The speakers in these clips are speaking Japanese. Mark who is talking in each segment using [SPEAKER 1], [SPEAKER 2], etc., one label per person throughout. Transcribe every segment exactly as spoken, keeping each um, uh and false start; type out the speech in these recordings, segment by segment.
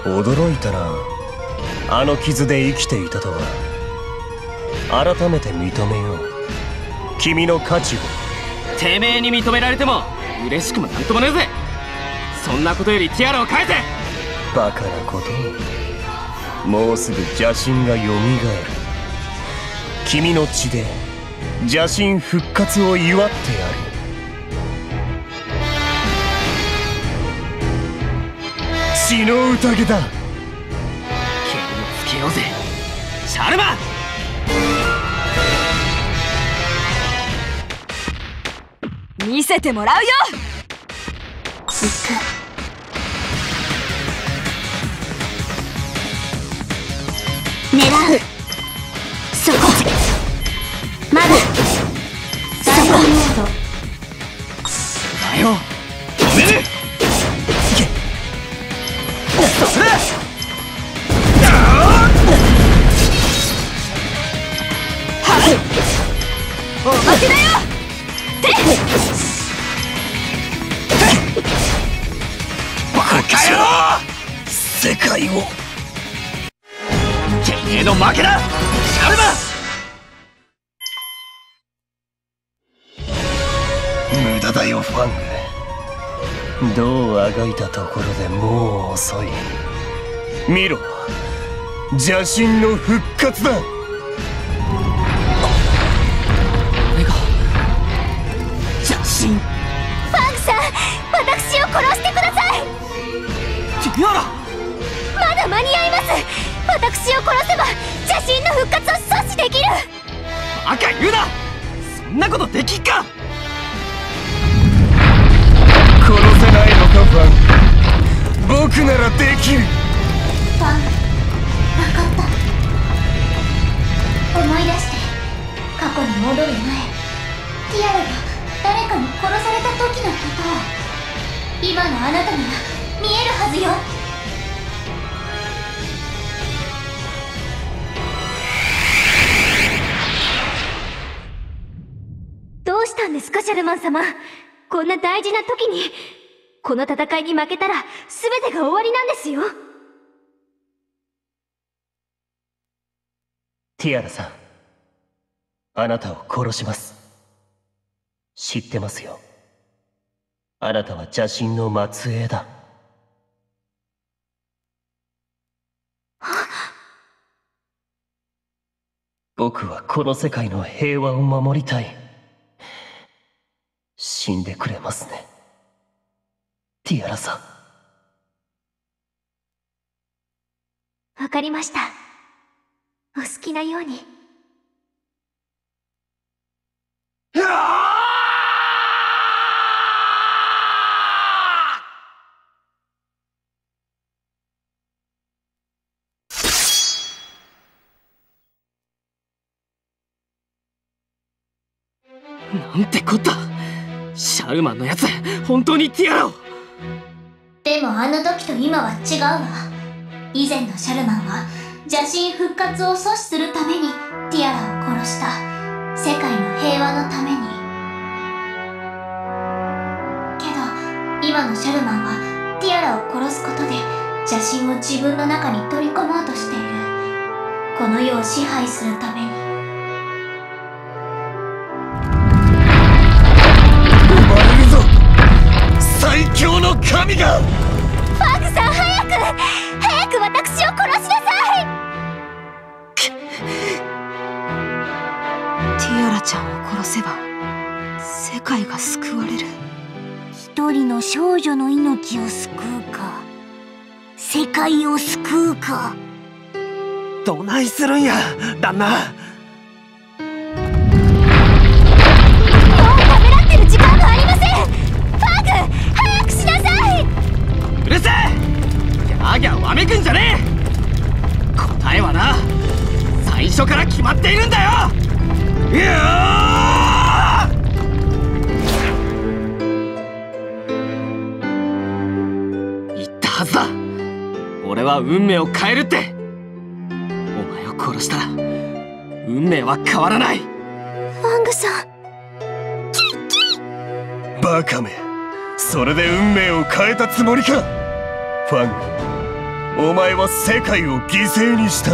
[SPEAKER 1] 驚いたな。あの傷で生きていたとは。改めて認めよう、君の価値を。
[SPEAKER 2] てめえに認められても嬉しくもなんともねえぜ。そんなことよりティアラを返せ。
[SPEAKER 1] バカなことを。もうすぐ邪神がよみがえる。君の血で邪神復活を祝ってやる。血の宴だ。
[SPEAKER 2] 剣をつけようぜ、シャルマン。
[SPEAKER 3] 見せてもらうよ。
[SPEAKER 4] 行く。狙う。そこ。まだ。サイドモード。
[SPEAKER 2] だよ、止める。それだ。
[SPEAKER 3] はい。おまけだよ。
[SPEAKER 1] バカ野郎！世界を。
[SPEAKER 2] てめえの負けだ、シャルマン。
[SPEAKER 1] 無駄だよ、ファング。どうあがいたところでもう遅い。見ろ、邪神の復活だ。
[SPEAKER 2] 俺が邪神。
[SPEAKER 4] ファングさん、私を殺してください。
[SPEAKER 2] ティアラ、
[SPEAKER 4] まだ間に合います。私を殺せば邪神の復活を阻止できる。
[SPEAKER 2] バカ言うな。そんなことできっか。
[SPEAKER 1] 殺せないのか、ファン。僕ならできる。
[SPEAKER 4] ファン、分かった。思い出して、過去に戻る前、ティアラが誰かに殺された時のことを。今のあなたなら見えるはずよ。どうしたんですか、シャルマン様。こんな大事な時に。この戦いに負けたら全てが終わりなんですよ。
[SPEAKER 1] ティアラさん、あなたを殺します。知ってますよ。あなたは邪神の末裔だ。僕はこの世界の平和を守りたい。死んでくれますね、ティアラさ
[SPEAKER 4] ん。わかりました。お好きなように。
[SPEAKER 2] なんてこった。シャルマンのやつ、本当にティアラを。
[SPEAKER 4] でもあの時と今は違うわ。以前のシャルマンは邪神復活を阻止するためにティアラを殺した。世界の平和のために。けど今のシャルマンはティアラを殺すことで邪神を自分の中に取り込もうとしている。この世を支配するために。
[SPEAKER 1] 最強の神が。
[SPEAKER 4] ファングさん、早く早く私を殺しなさい。
[SPEAKER 3] ティアラちゃんを殺せば世界が救われる。
[SPEAKER 4] 一人の少女の命を救うか、世界を救うか。
[SPEAKER 2] どないするんや、旦那。
[SPEAKER 4] もうためらってる時間がありません。早くしなさい。
[SPEAKER 2] うるせえ。ギャーギャーわめくんじゃねえ。答えはな、最初から決まっているんだよ。いや言ったはずだ。俺は運命を変えるって。お前を殺したら運命は変わらない。
[SPEAKER 4] ファングさん。
[SPEAKER 1] バカめ、それで運命を変えたつもりか。ファング、 お前は世界を犠牲にした。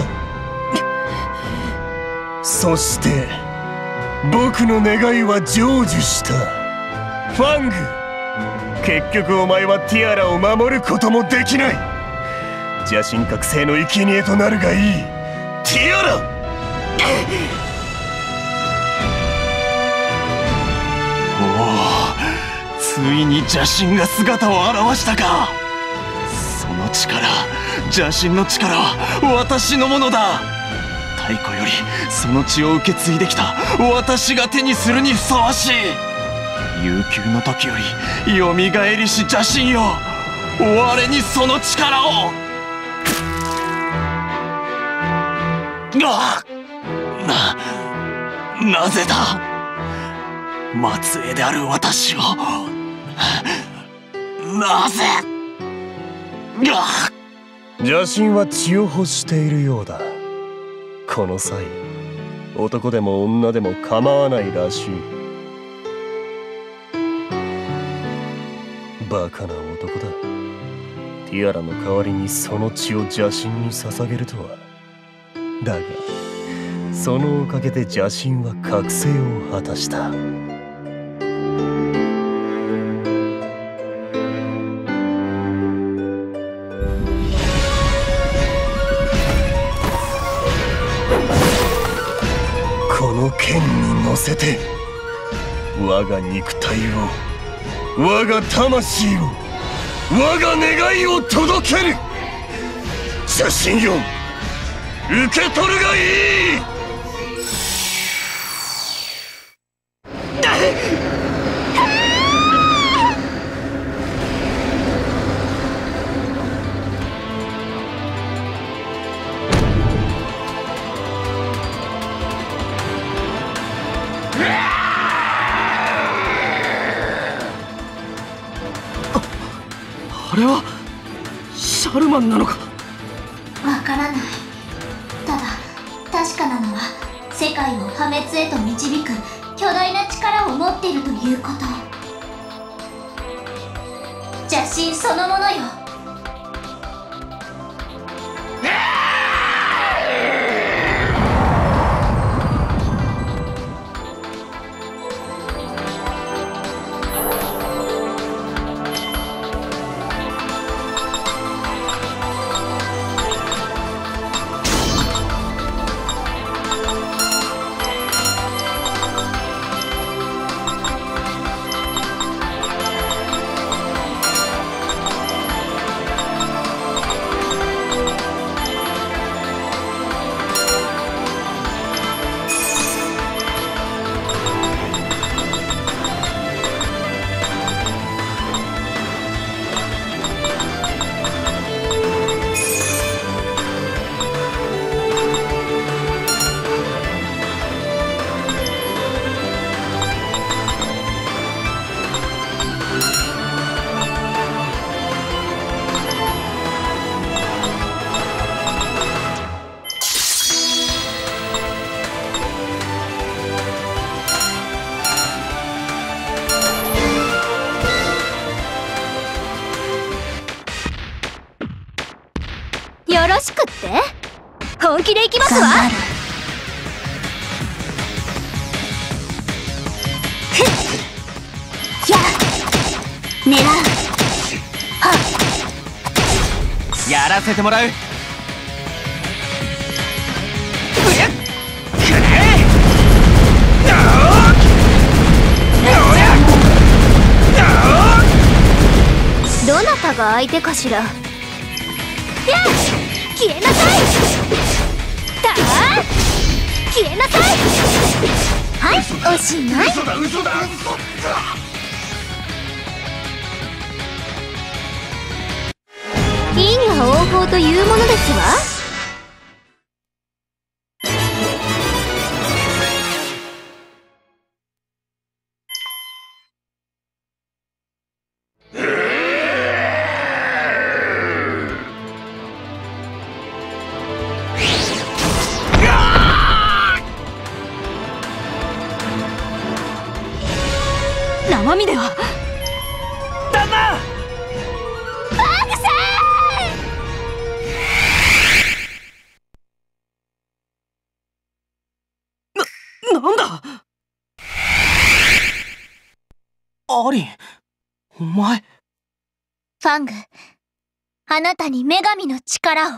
[SPEAKER 1] そして僕の願いは成就した。ファング、結局お前はティアラを守ることもできない。邪神覚醒の生贄となるがいい。ティアラ
[SPEAKER 2] おお、ついに邪神が姿を現したか。その力、邪神の力は私のものだ。太古よりその血を受け継いできた私が手にするにふさわしい。悠久の時よりよみがえりし邪神よ、我にその力を。あな、なぜだ。末裔である私をなぜ。
[SPEAKER 1] 邪神は血を欲しているようだ。この際、男でも女でも構わないらしい。バカな男だ。ティアラの代わりにその血を邪神に捧げるとは。だがそのおかげで邪神は覚醒を果たした。この剣に乗せて我が肉体を、我が魂を、我が願いを届ける。邪神よ、受け取るがいい。
[SPEAKER 2] あれはシャルマンなのか。
[SPEAKER 4] わからない。ただ確かなのは世界を破滅へと導く巨大な力を持っているということ。邪神そのものよ。
[SPEAKER 3] よろしくって。本気でいきますわ。や狙う。はっ
[SPEAKER 2] やらせてもらう。
[SPEAKER 3] どなたが相手かしら。やっ消えなさい。たあ消えなさい。はい、おしまい。
[SPEAKER 1] 嘘だ嘘だ。
[SPEAKER 3] 因果応報というものですわ。生身では旦那。バグさ
[SPEAKER 2] アリン、お前。
[SPEAKER 3] ファング、あなたに女神の力を。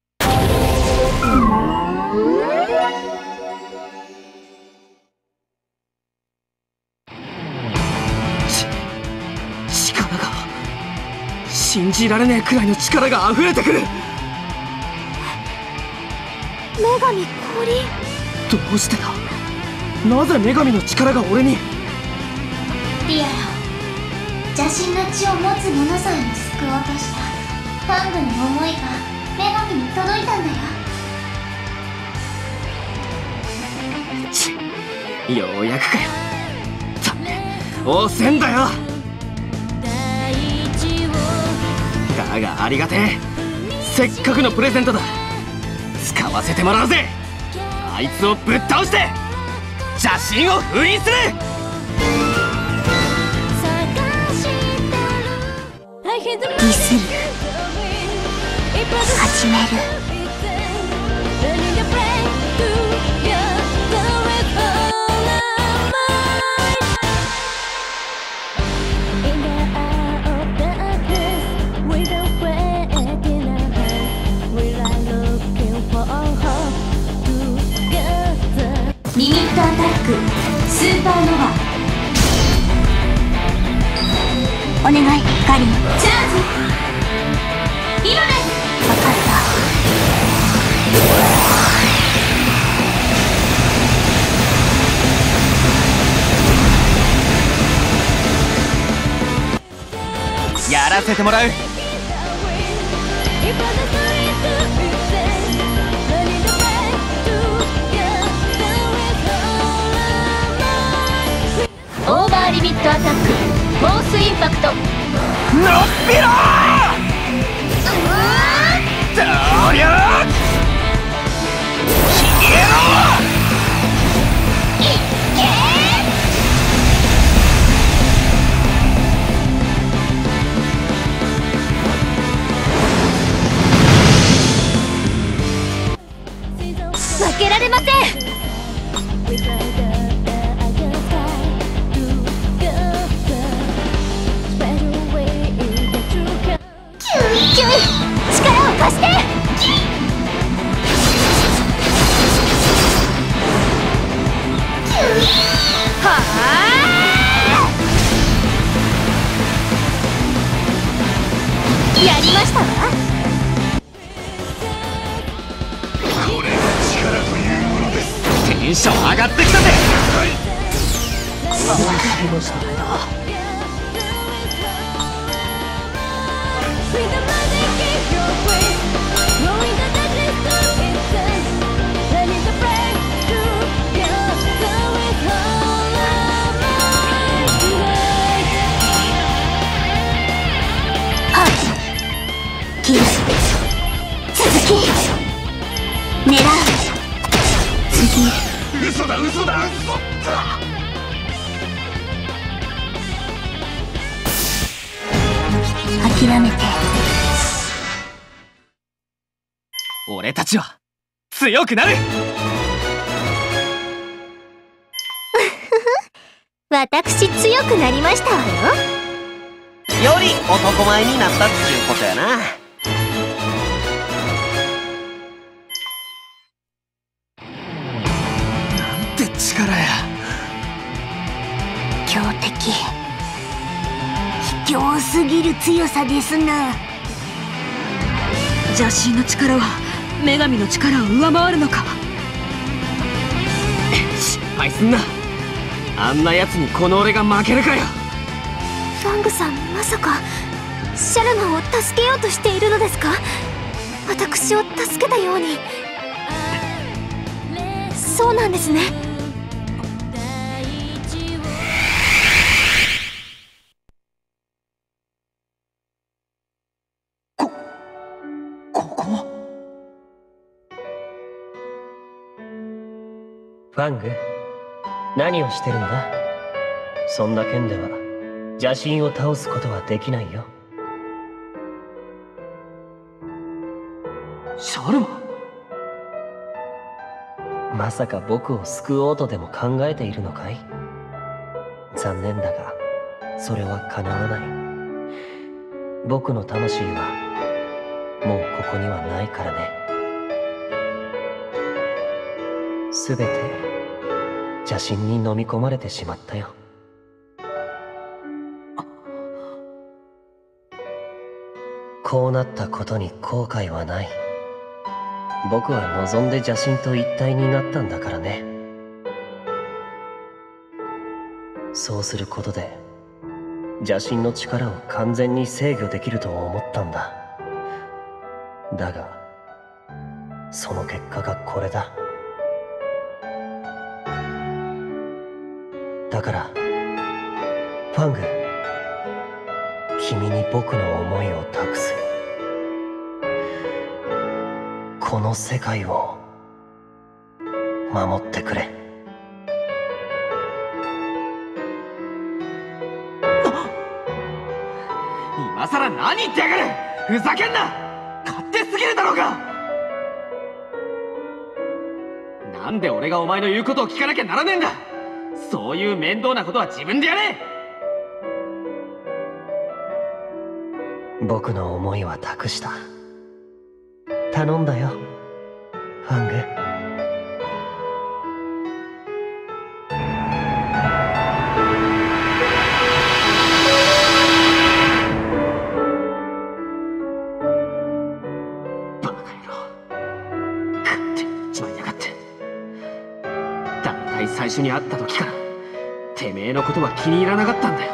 [SPEAKER 2] ち、力が、信じられねえくらいの力が溢れてくる。
[SPEAKER 3] 女神降臨。
[SPEAKER 2] どうしてだ。なぜ女神の力が俺に。
[SPEAKER 4] ティアラを邪神の血を持つ者さえも救おうとしたファングの思いが女神に届いたんだよ。
[SPEAKER 2] ち、ようやくかよ。だめ、おせんだよ。だがありがてえ。せっかくのプレゼントだ。使わせてもらうぜ。あいつをぶっ倒して邪神を封印する。
[SPEAKER 3] ディスる、始める。
[SPEAKER 4] リミットアタックスーパーノヴァ。
[SPEAKER 3] お願い、カリン。
[SPEAKER 4] チャージ今です。
[SPEAKER 3] 分かった。
[SPEAKER 2] やらせてもらう。
[SPEAKER 3] オーバーリミットアタックフォースインパクト。
[SPEAKER 2] のっぴろー。どりゃー消えろ。
[SPEAKER 3] いっけー。負けられません。力を貸して。はあ、やりましたわ。
[SPEAKER 1] これが力というものです。
[SPEAKER 2] テンション上がってきたぜ。
[SPEAKER 1] はい。
[SPEAKER 2] ましたね。
[SPEAKER 3] 切る、続き狙う。次、
[SPEAKER 1] 嘘だ嘘だ嘘だ。
[SPEAKER 3] 諦めて。
[SPEAKER 2] 俺たちは強くなる。
[SPEAKER 3] 私強くなりましたわよ。
[SPEAKER 5] より男前になったっちゅうことやな。
[SPEAKER 2] なんて力や。
[SPEAKER 3] 強敵、卑怯すぎる強さですな。
[SPEAKER 6] 邪神の力は女神の力を上回るのか。
[SPEAKER 2] 失敗すんな。あんな奴にこの俺が負けるかよ。
[SPEAKER 3] ファングさん、まさかシャルマンを助けようとしているのですか。私を助けたように。そうなんですね。
[SPEAKER 2] こここは。
[SPEAKER 7] ファング、何をしてるんだ。そんな剣では邪神を倒すことはできないよ。
[SPEAKER 2] シャルマン、
[SPEAKER 7] まさか僕を救おうとでも考えているのかい。残念だがそれは叶わない。僕の魂はもうここにはないからね。すべて邪神に飲み込まれてしまったよ。こうなったことに後悔はない。僕は望んで邪神と一体になったんだからね。そうすることで邪神の力を完全に制御できると思ったんだ。だがその結果がこれだ。だからファング、君に僕の思いを託す。この世界を守ってくれ。
[SPEAKER 2] 今さら何言ってやがる。ふざけんな。勝手すぎるだろうが。なんで俺がお前の言うことを聞かなきゃならねえんだ。そういう面倒なことは自分でやれ。
[SPEAKER 7] 僕の思いは託した。頼んだよ、ファング。
[SPEAKER 2] バカ野郎、勝手に言っちまいやがって。だいたい最初に会った時からてめえのことは気に入らなかったんだよ、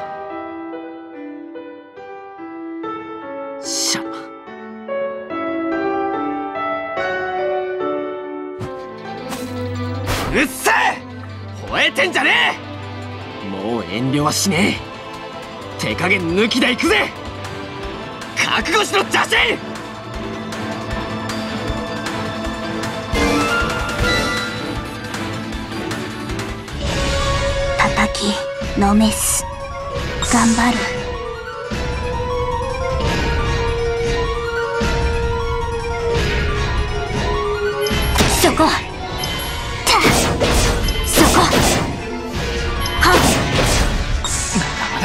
[SPEAKER 2] シャーマン。うっせえ、吠えてんじゃねえ。もう遠慮はしねえ。手加減抜きでいくぜ。覚悟しろ邪神。
[SPEAKER 4] 叩きのめす。頑張る。そこ。そこ。はっ。
[SPEAKER 2] まだまだ。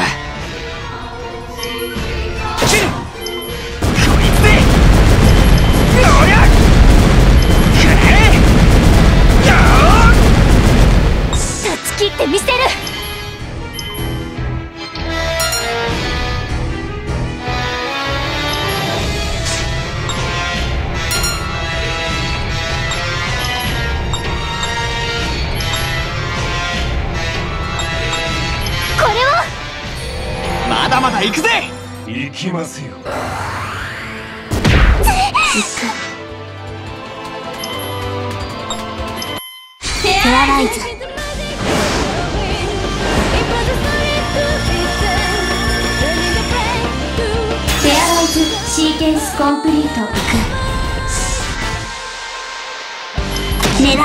[SPEAKER 2] 切る。こいつで。ようやく。くれ。よー。
[SPEAKER 3] 断ち切ってみせる。
[SPEAKER 2] まだまだ行くぜ。
[SPEAKER 1] 行きますよ。
[SPEAKER 4] フェアライズ。フェアライズシーケンスコンプリート。いく。狙う。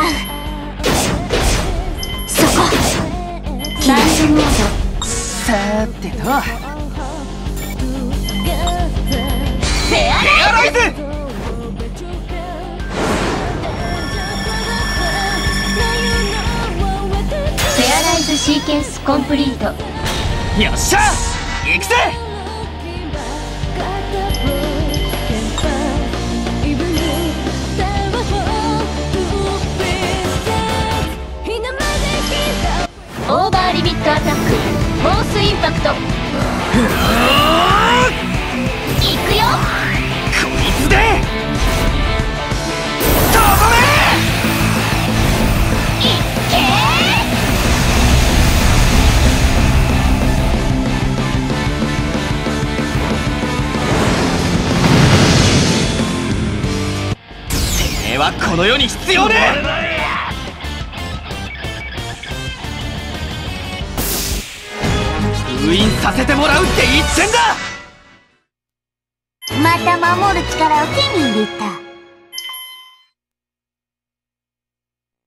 [SPEAKER 4] そこ。ランジモード。
[SPEAKER 2] さーてと、
[SPEAKER 4] フェアライズ。
[SPEAKER 2] ズ。
[SPEAKER 4] フェアライズシーケンスコンプリート。
[SPEAKER 2] よっしゃ行くぜ。
[SPEAKER 4] オーバーリミットアタック。フォースインパクト。いくよ。
[SPEAKER 2] こいつでとどめ。
[SPEAKER 4] いっけ
[SPEAKER 2] ー。てめえはこの世に必要ねえ。封印させてもらうって言ってんだ。
[SPEAKER 4] また守る力を手に入れた。